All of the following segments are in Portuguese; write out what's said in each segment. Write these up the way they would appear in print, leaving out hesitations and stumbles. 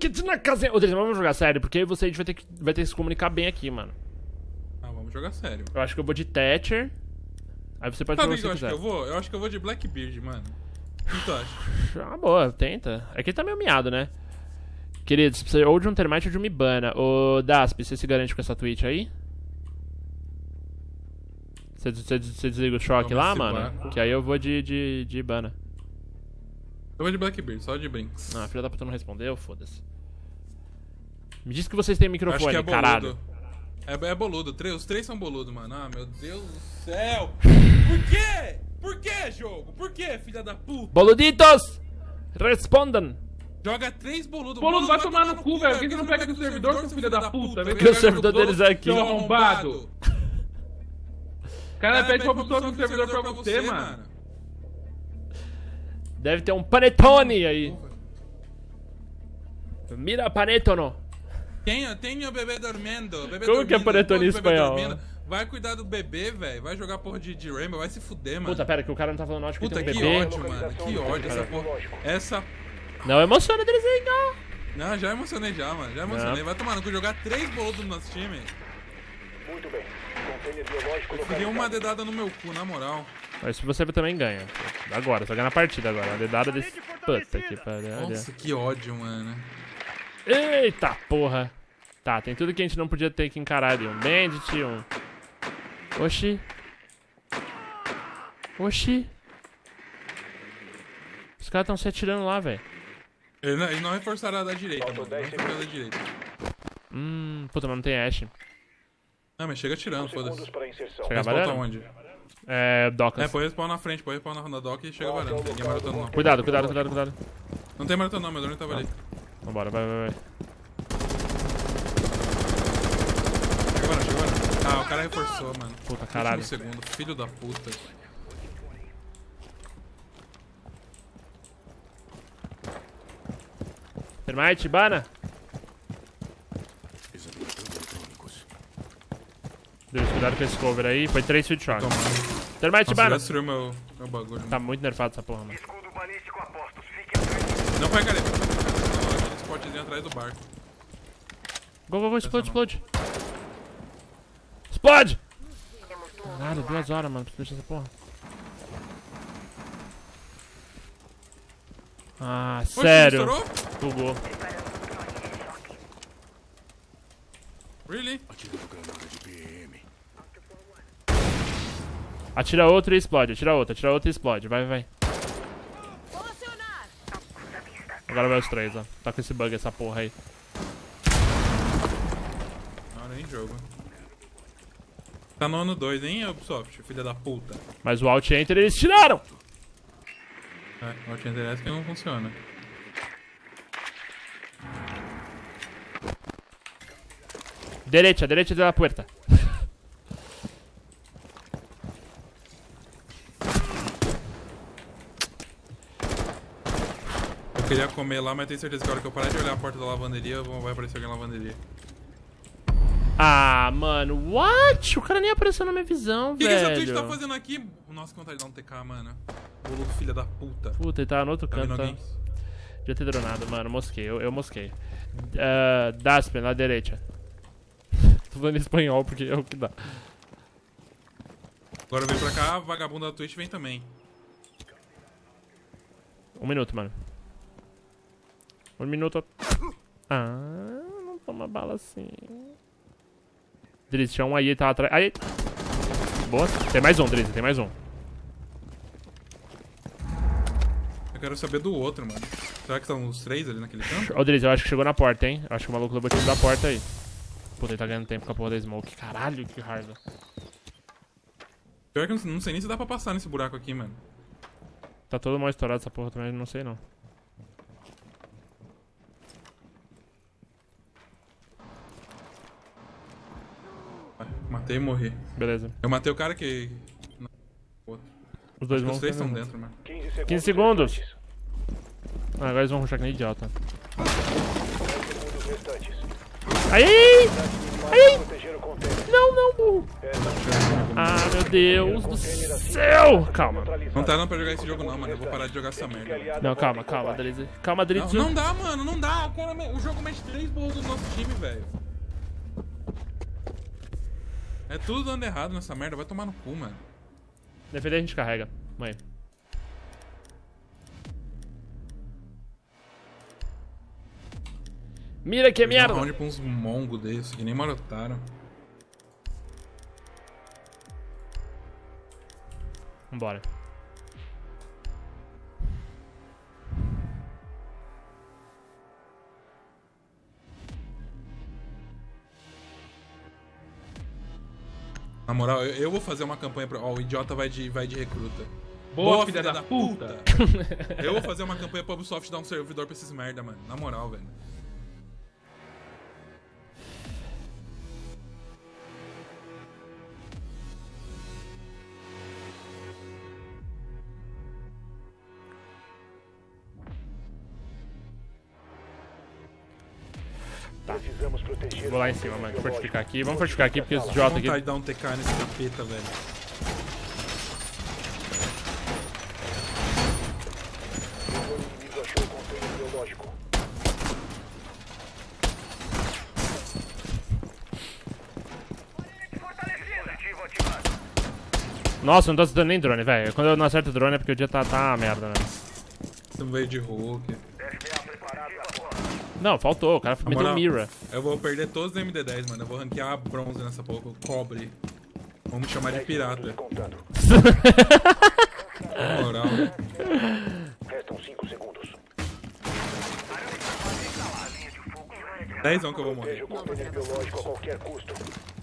Kids na casa. Ô, Drizzy, vamos jogar sério, porque aí você vai ter que se comunicar bem aqui, mano. Ah, vamos jogar sério. Eu acho que eu vou de Thatcher. Aí você pode Sabe jogar o o que que eu você acho que quiser. eu vou? Eu acho que eu vou de Blackbeard, mano. O que tu acha? Ah, boa, tenta. É que ele tá meio miado, né? Querido, você precisa ou de um Termite ou de uma Ibana. Ô, Dasp, você se garante com essa Twitch aí? Você desliga o choque Toma lá, esse mano? barco. Que aí eu vou de Ibana. Eu vou de Blackbeard, só de brinks. Ah, a filha da puta não respondeu, foda-se. Me diz que vocês têm Acho microfone, que é caralho. boludo. É boludo. Os três são boludo, mano. Ah, meu Deus do céu. Por quê? Por quê, jogo? Por quê, filha da puta? Boluditos! Respondam! Joga 3 boludos. Boludo, vai tomar no cu, velho. Por que você não pega do servidor, seu filho da puta? Porque o servidor deles é aqui. Seu arrombado. O cara pede pra pessoa no servidor pra você, mano. Deve ter um panetone aí. Mira panetono. Tenho o bebê dormindo. Bebê Como que é dormindo, panetone em bebê espanhol? dormindo. Vai cuidar do bebê, velho. Vai jogar porra de Rainbow, vai se fuder, mano. Puta, pera, que o cara não tá falando não, acho que Puta, tem um que bebê. ódio, mano. Que ódio essa porra. Essa... Não emociona, Drizinho. Não, já emocionei já, mano. Já emocionei. Vai tomar no cu, jogar 3 boludos no nosso time. Muito bem. Container biológico Eu queria uma dedada no meu cu, na moral. Mas se você também ganha. Agora, você vai ganhar na partida agora. A dedada desse... Puta que pariu. Nossa, que ódio, mano. Eita porra. Tá, tem tudo que a gente não podia ter que encarar ali. Um Bandit, um... Oxi. Oxi. Os caras tão se atirando lá, velho. Eles não reforçaram a da direita, mano. Não reforçaram a da direita. Puta, mas não tem Ashe. Não, mas chega tirando, segundos foda-se. para inserção. Chega Respawn tá varando? onde? Docas. Põe respawn na frente, põe respawn na dock e chega varando. Não tem ninguém maratona não. Cuidado. Não tem maratona não, meu drone tava ali. Vambora, vai. Chega varando. Ah, o cara reforçou, mano. Puta, caralho. Último segundo, filho da puta. Termite, Ibana. Deus, cuidado com esse cover aí. Foi 3 feed shot. Toma. Termite, Nossa, Ibana. já destruiu meu bagulho. Tá muito nerfado essa porra, mano. Escudo balístico a postos. Fique atrás. Não foi careta. Não, aquele spotzinho atrás do barco. Go, explode. Explode! Caralho, 2 horas, mano, pra deixar essa porra. Ah, Oxe, sério. estourou? Bugou. Really? Atira outro e explode. Atira outro e explode. Vai. Agora vai os 3, ó. Tá com esse bug, essa porra aí. Não, nem jogo. Tá no ano 2, hein, Ubisoft, filha da puta. Mas o Alt Enter eles tiraram! É, o Alt Enter S que não funciona. Derecha de la puerta. Eu queria comer lá, mas tenho certeza que a hora que eu parar de olhar a porta da lavanderia, vai aparecer alguém na lavanderia. Ah, mano, what? O cara nem apareceu na minha visão, O que velho. essa Twitch tá fazendo aqui? Nossa, que vontade de dar um TK, mano. Boludo, filha da puta. Puta, ele tá no outro Tá canto, vendo tá? alguém? Devia ter dronado, mano. Mosquei, eu mosquei. Daspen, na direita. Tô falando em espanhol porque é o que dá. Agora vem pra cá, a vagabunda da Twitch vem também. 1 minuto, mano. 1 minuto. Ah, não toma bala assim. Drizzy, tinha um aí, tá atrás. Aí. Boa. Tem mais um, Drizzy, tem mais um. Eu quero saber do outro, mano. Será que estão os 3 ali naquele canto? Ô, Drizzy, eu acho que chegou na porta, hein? Eu acho que o maluco levou tiro da porta aí. Puta, ele tá ganhando tempo com a porra da smoke. Caralho, que raiva. Pior que eu não sei nem se dá pra passar nesse buraco aqui, mano. Tá todo mal estourado essa porra também, não sei não. Matei e morri. Beleza. Eu matei o cara que... Não, o outro. Os dois Os vão. 3 estão dentro, mano. 15 segundos. Ah, agora eles vão rushar que nem idiota. 10 segundos restantes. Aí! Proteger o container. Não, burro. Ah, meu Deus do céu. Calma. Não tá dando pra jogar esse jogo não, mano. Eu vou parar de jogar essa merda. Não, calma, Drizzy. Calma, Drizzy. Não dá, mano. Não dá. O jogo mexe 3 burros do nosso time, velho. É tudo dando errado nessa merda. Vai tomar no cu, mano. Defender a gente carrega. Mãe. Mira que merda! Um round pra uns mongos desses, que nem marotaram. Vambora. Na moral, eu vou fazer uma campanha pra... Ó, o idiota vai de recruta. Boa, filha da puta! Eu vou fazer uma campanha pra Ubisoft dar um servidor pra esses merda, mano. Na moral, velho. Precisamos proteger. Vou lá em cima, mano. Fortificar aqui. Vamos fortificar aqui porque esse idiota aqui. Vontade de dar um TK nesse capeta, velho. O inimigo achou o container biológico. Dispositivo ativado. Nossa, não tô acertando nem drone, velho. Quando eu não acerto drone é porque o dia tá uma merda, né? Você veio de Hulk. FBA preparado agora. Não, faltou. O cara meteu moral, Mira. Eu vou perder todos os MD10, mano. Eu vou ranquear bronze nessa porra. Cobre. Vamos me chamar de pirata. Contando. Na moral. Restam 5 segundos. 10 que eu vou morrer. Proteja o container biológico a qualquer custo.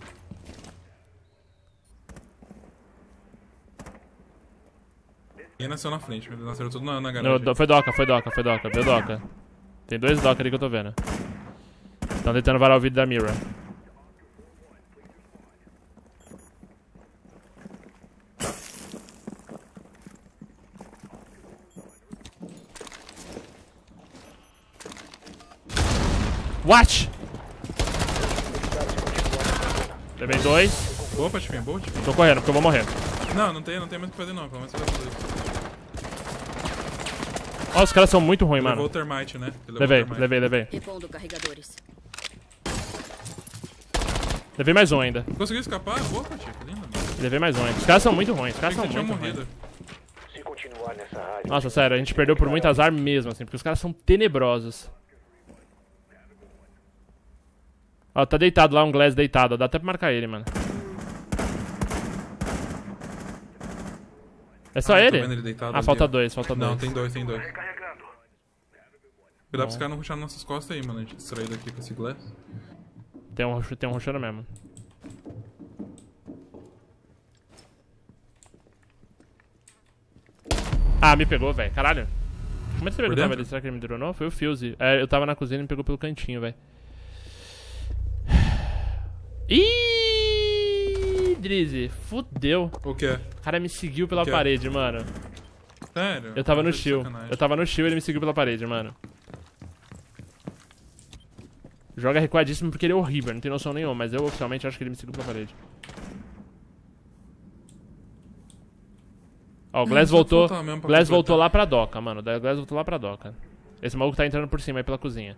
Quem nasceu na frente? Nasceram tudo na garagem. No, foi doca. Viu doca? Tem 2 doca ali que eu tô vendo. Estão tentando varar o vídeo da Mira. What? Levei 2. Boa, Patifinha, boa, Patifinha. Tô correndo porque eu vou morrer. Não tem mais o que fazer não. Pelo menos você vai fazer. Ó, os caras são muito ruins, Levou mano. o termite, né? Levei. Repondo carregadores. Levei mais um ainda. Conseguiu escapar? Boa, Patifinha. Linda, mano. Levei mais um ainda. Os caras são muito ruins. Os caras Achei que são você tinha muito ruins. morrido. Se continuar nessa área. Nossa, sério, a gente perdeu por muito azar mesmo, assim, porque os caras são tenebrosos. Ó, tá deitado lá, um Glass deitado. Dá até pra marcar ele, mano. É só Tô ele? vendo ele deitado Ah, ali, falta ó. 2, falta 2. Não, tem 2. Recarregando. Cuidado pra os caras não rushar nas nossas costas aí, mano. A gente distrair daqui com esse glass. Tem um rushando mesmo. Ah, me pegou, velho. Caralho. Como é que você pegou dentro? ali? Será que ele me dronou? Foi o Fuse. É, eu tava na cozinha e me pegou pelo cantinho, velho. Ih, Drizzy, fudeu. O quê? O cara me seguiu pela O quê? parede, mano. Sério? Eu tava no Tá de shield. sacanagem. Eu tava no shield e ele me seguiu pela parede, mano. Joga recuadíssimo porque ele é horrível, não tem noção nenhuma, mas eu oficialmente acho que ele me seguiu pela parede. Ó, o Glass só voltou. falta mesmo pra Glass completar. voltou lá pra doca, mano. O Glass voltou lá pra doca. Esse maluco tá entrando por cima aí pela cozinha.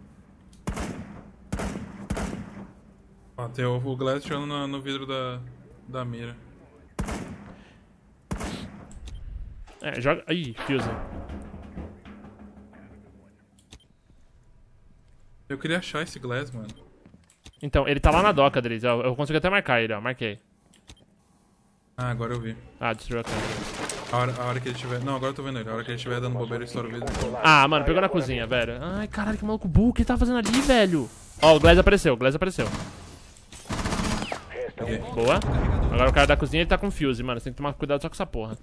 Ó, tem o glass tirando no vidro da mira. É, joga. Ih, Fuse. Eu queria achar esse glass, mano. Então, ele tá lá na doca, Drizzy. Ó, eu consigo até marcar ele, ó. Marquei. Ah, agora eu vi. Ah, destruiu a câmera. A hora que ele tiver... Não, agora eu tô vendo ele. A hora que ele estiver dando bobeira, eu estouro o vidro. Ah, mano, pegou na cozinha, velho. Ai, caralho, que maluco burro. O que ele tá fazendo ali, velho? Ó, o Glass apareceu, Ok. Boa. Agora o cara da cozinha, ele tá com Fuse, mano. Você tem que tomar cuidado só com essa porra.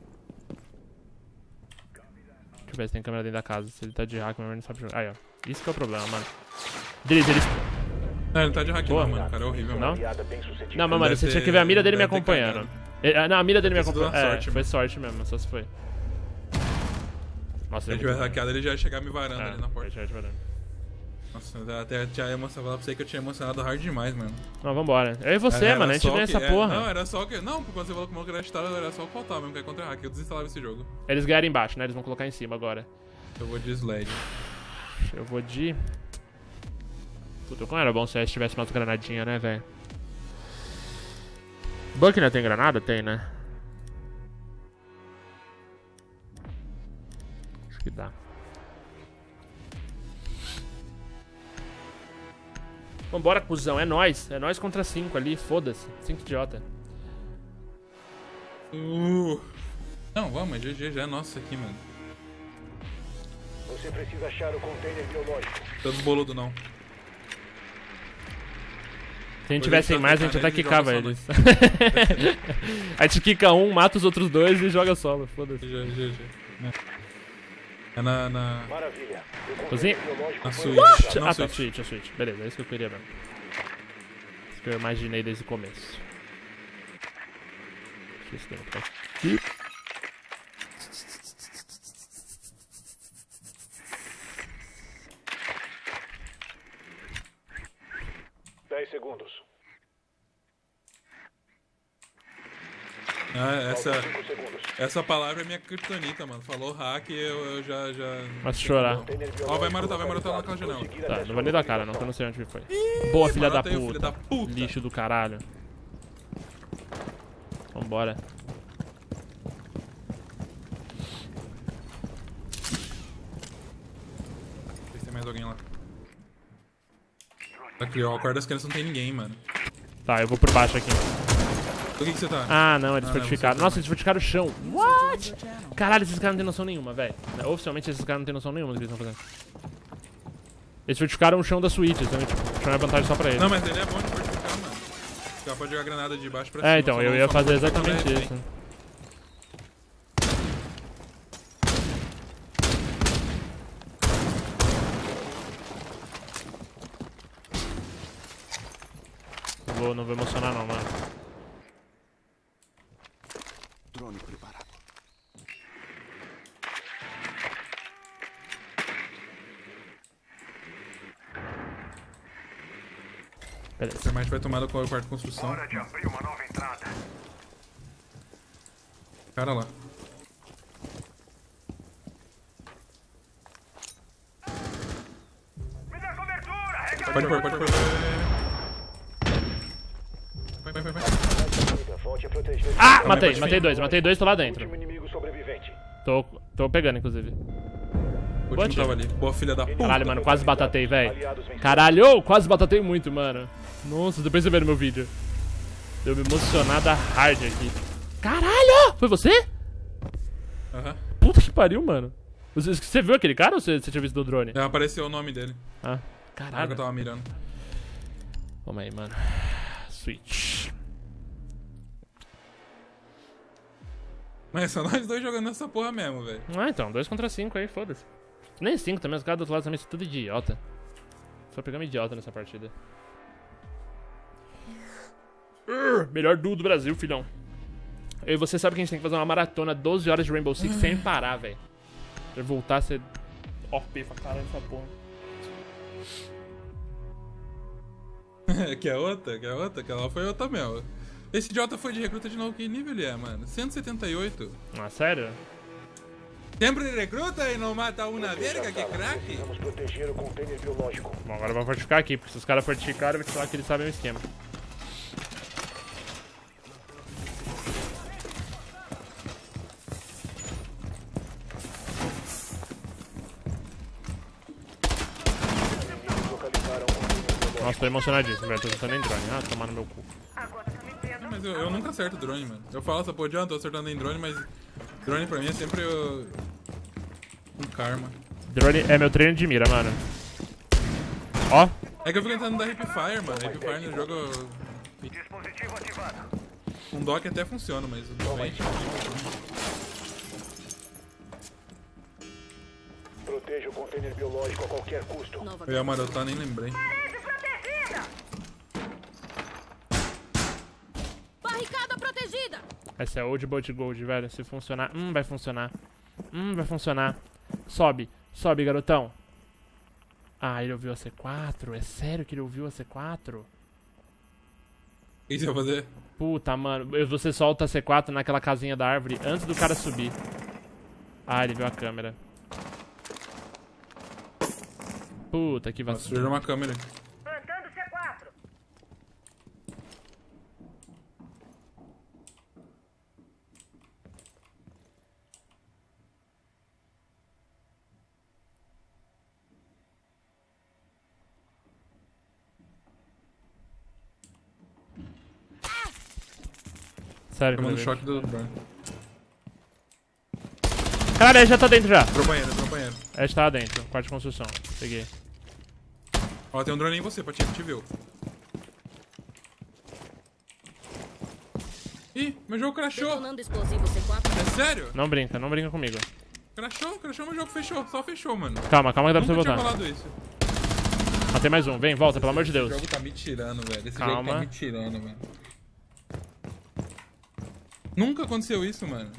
Deixa eu ver se tem câmera dentro da casa. Se ele tá de hack, mas ele não sabe jogar. Aí, ó. Isso que é o problema, mano. Drizzy, ele... Não, ele tá de hack Boa. não, mano. O cara é horrível, Não? mano. Não, mas, mano, deve você tinha ter- que ver a mira dele me deve ter acompanhando. cagado. Não, a mira dele me Deve ter sido acompanhando. na É, sorte, foi mano. sorte mesmo, só se foi. Nossa, Se ele ele tiver hackeado, ele já ia chegar me varando é, ali na porta. vai varando. Nossa, Nossa, eu até tinha emocionado, falar pra você que eu tinha emocionado hard demais, mano. Não, vambora. Eu e você, Era mano, a gente só ganha que- essa porra. Não, era só que... Não, quando você falou que o maluco era cheatado, era só o que faltava mesmo, que é contra hack. Eu desinstalava esse jogo. Eles ganharam embaixo, né? Eles vão colocar em cima agora. Eu vou de Sled. Eu vou de... Puta, como era bom se tivesse umas granadinhas, né, velho? Buck não tem granada? Tem, né? Acho que dá. Vambora, cuzão. É nóis. É nóis contra 5 ali. Foda-se. 5 idiota. Não, vamos, é GG, já é nosso aqui, mano. Você precisa achar o container biológico. Tô desboludo, não. Se a gente Vou tivessem deixar mais, a gente ficar até neles e quicava joga eles. A gente quica um, mata os outros dois e joga solo. Foda-se. GG. É na... Maravilha. O Cozinha? container biológico Na foi suíte. localizado. Não, Ah, tá, Switch. Switch. Beleza, é isso que eu queria mesmo. Isso que eu imaginei desde o começo. Deixa eu ver se tem outro aqui. 10 segundos. Ah, Faltam 5 segundos. essa palavra é minha kryptonita, mano. Falou hack e eu já... Vai chorar. Container Ó, biológico vai marotar localizado. naquela janela. Prosseguir Tá, até não vou nem sua dar cara, não, que eu não localização. sei onde foi. Boa, filha da Marota aí, puta. filho da puta. Lixo do caralho. Vambora. Vê se tem mais alguém lá. Aqui, ó, o quarto das crianças não tem ninguém, mano. Tá, eu vou por baixo aqui. O que você tá? Ah, não, eles Ah, fortificaram. não, Nossa, eles fortificaram o chão. What? Caralho, esses caras não tem noção nenhuma, velho. Oficialmente, esses caras não tem noção nenhuma do que eles estão fazendo. Eles fortificaram o chão da suíte, então, tipo, o chão é vantagem só pra eles. Não, mas ele é bom de fortificar, mano. Já pode jogar granada de baixo pra cima. É, então, só eu não- ia só fazer não exatamente fortificar isso. Não vou emocionar não, mano. Drone preparado. Beleza. O Termite vai tomar com o quarto de construção. Hora de abrir uma nova entrada. Cara lá. Me dá cobertura! Pode pôr. Vai. Volte a proteger. Ah, pode matei dois, tô lá dentro. Último inimigo sobrevivente. Tô pegando, inclusive. O Boa, último tava ali. Boa, filha da puta. Caralho, mano, quase batatei, velho. Aliados venceram. Caralho, quase batatei muito, mano. Nossa, depois você vê no meu vídeo. Deu uma emocionada hard aqui. Caralho! Foi você? Aham. Puta que pariu, mano. Você viu aquele cara ou você tinha visto do drone? Já apareceu o nome dele. Ah, Na hora que eu caralho. tava mirando. Vamos aí, mano. Switch. Mas só nós dois jogando nessa porra mesmo, velho. Ah, então, 2 contra 5 aí, foda-se. Nem 5 também, os caras do outro lado também são tudo idiota. Só pegamos idiota nessa partida. Melhor duo do Brasil, filhão. Eu e você sabe que a gente tem que fazer uma maratona 12 horas de Rainbow Six sem parar, velho. Pra voltar a ser OP pra caralho essa porra. Quer outra? Que ela foi outra mesmo. Esse idiota foi de recruta de novo. Que nível ele é, mano? 178. Ah, sério? Sempre recruta e não mata uma verga, que craque. Precisamos proteger o container biológico. Bom, agora eu vou fortificar aqui, porque se os caras fortificarem, eu vou te falar que eles sabem o esquema. Inimigos localizaram o container biológico. Nossa, tô emocionadíssimo, velho. Tô tentando em drone. Ah, tomar no meu cu. Mas eu nunca acerto drone, mano. Eu falo essa porra de, tô acertando em drone, mas drone pra mim é sempre um karma. Drone é meu treino de mira, mano. Ó. É que eu fico tentando dar Hipfire, mano. Hipfire no jogo. Dispositivo ativado. Um dock até funciona, mas o doente. Proteja o container biológico a qualquer custo. Eu ia marotar, nem lembrei. Barricada protegida! Essa é Old Boat Gold, velho. Se funcionar. Vai funcionar. Vai funcionar. Sobe. Sobe, garotão. Ah, ele ouviu a C4? É sério que ele ouviu a C4? O que você vai fazer? Puta, mano. Você solta a C4 naquela casinha da árvore antes do cara subir. Ah, ele viu a câmera. Puta, que vacilo. Surgiu uma câmera. Plantando C4. Sério, Tomando meu choque Deus. do Brian. Caralho, ele já tá dentro já. Entrou banheiro, entrou banheiro. Ele tá dentro. Quarto de construção. Peguei. Ó, tem um drone em você, Patinho, te viu. Ih, meu jogo crashou. Detonando explosivo C4. É sério? Não brinca comigo. Crashou, meu jogo fechou. Só fechou, mano. Calma que dá pra você Nunca tinha voltar. falado isso. Matei mais um. Vem, volta, pelo amor de Deus. Esse jogo tá me tirando, velho. Esse Calma. jogo tá me tirando, velho. Nunca aconteceu isso, mano.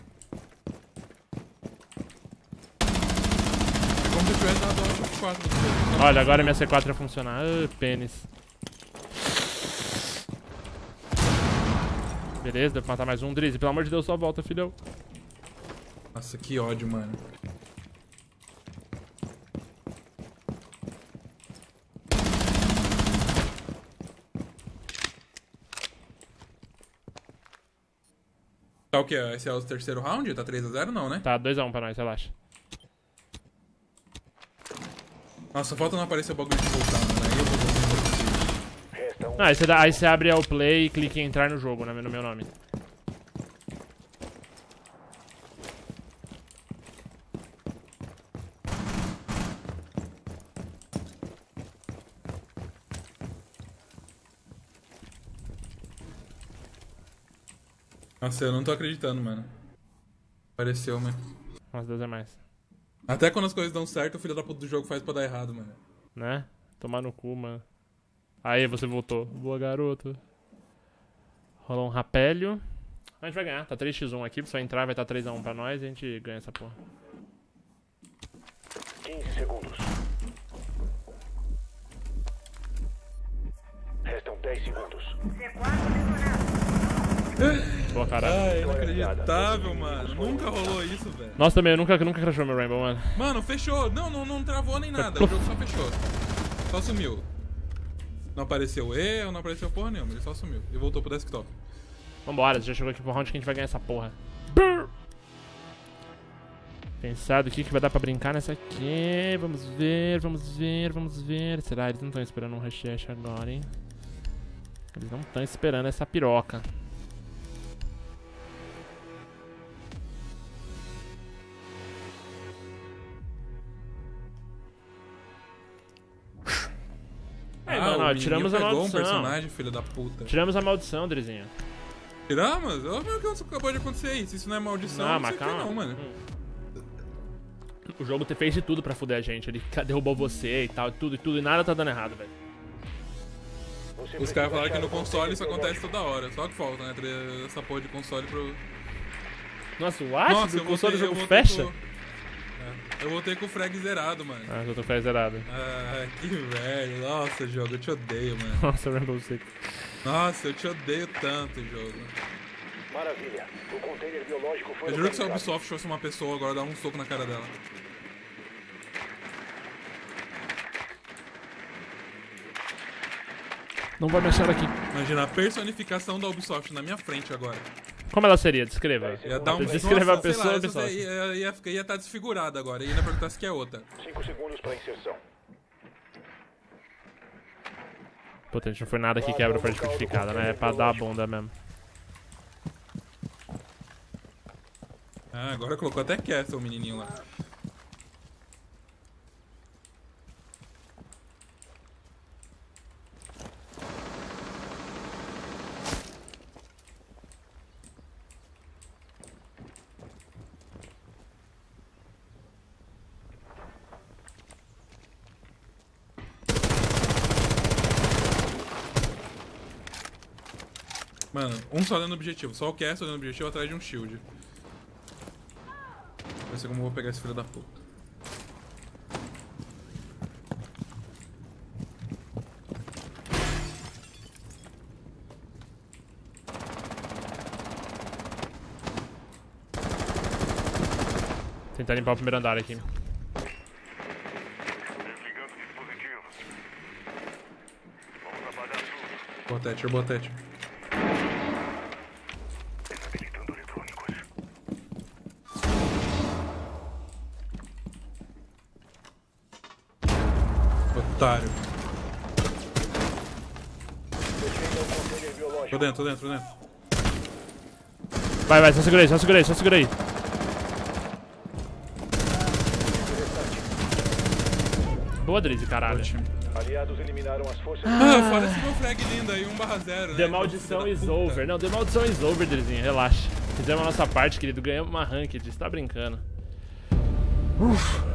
É como se eu tivesse dado uma choque 4 no jogo. Olha, agora minha C4 vai funcionar. Ah, pênis. Beleza, deu pra matar mais um. Drizzy, pelo amor de Deus, só volta, filhão. Nossa, que ódio, mano. Tá o quê? Esse é o terceiro round? Tá 3-0 não, né? Tá, 2x1 pra nós, relaxa. Nossa, falta não aparecer o bagulho de voltar, mano. Aí eu vou voltar. Resta um. Ah, aí você abre o play e clica em entrar no jogo, né, no meu nome. Nossa, eu não tô acreditando, mano. Apareceu, mano. Nossa, Deus é mais. Até quando as coisas dão certo, o filho da puta do jogo faz pra dar errado, mano. Né? Tomar no cu, mano. Aí, você voltou. Boa, garoto. Rolou um rapélio. A gente vai ganhar. Tá 3x1 aqui. Só entrar, vai estar 3x1 pra nós e a gente ganha essa porra. 15 segundos. Restam 10 segundos. Boa, caralho. Ai, inacreditável, mano. Nunca rolou isso, velho. Nossa, também, eu nunca crashou meu Rainbow, mano. Mano, fechou. Não travou nem nada. O jogo só fechou. Só sumiu. Não apareceu erro, não apareceu porra nenhuma. Ele só sumiu. E voltou pro desktop. Vambora, já chegou aqui pro round que a gente vai ganhar essa porra. Brrr. Pensado o que vai dar pra brincar nessa aqui. Vamos ver. Será? Eles não estão esperando um rush agora, hein? Eles não estão esperando essa piroca. Aí, mano, ó, tiramos a pegou um maldição. personagem, filho da puta. Tiramos a maldição, Drizinho. Tiramos? Olha o que acabou de acontecer isso. Isso não é maldição, não mas sei o que calma. não, mano. O jogo fez de tudo pra fuder a gente. Ele derrubou você e tal, tudo, e nada tá dando errado, velho. Você Os precisa caras falaram que achar no o console isso container acontece toda hora. Só que falta, né? Trazer essa porra de console pro... Nossa, o Watch do eu console do voltei- jogo eu voltei fecha? Eu voltei com o frag zerado, mano. Ah, eu tô faz zerado. Ah, que velho. Nossa, jogo, eu te odeio, mano. Nossa, Rainbow Six. Nossa, eu te odeio tanto, jogo. Maravilha. O container biológico foi Eu juro que se a localizado. Ubisoft fosse uma pessoa, agora dava um soco na cara dela. Não vou mexer aqui. Imagina a personificação da Ubisoft na minha frente agora. Como ela seria? Descreva. Ia dar um... Descreva a Nossa, sei pessoa, lá, pessoal. ia estar desfigurada agora. E ainda perguntar se quer outra. 5 segundos para inserção. Puta, a gente não foi nada que quebra foi fortificada, né? É pra dar a bunda mesmo. Ah, agora colocou até Castle o menininho lá. Mano, um só olhando o objetivo. Só o Castle olhando o objetivo atrás de um shield. Vai ser como eu vou pegar esse filho da puta. Tentar limpar o primeiro andar aqui. Boa Thatcher, boa Thatcher. Otário. Defenda o container biológico. Tô dentro, tô dentro, tô dentro. Vai, vai, só segura aí, só segura aí, só segura aí. Boa, Drizzy, caralho. Ótimo. Aliados eliminaram as forças. Fora esse meu frag lindo aí, 1/0, né? The maldição is over. Não, the maldição is over, Drizzinho, relaxa. Fizemos a nossa parte, querido. Ganhamos uma ranked, você tá brincando.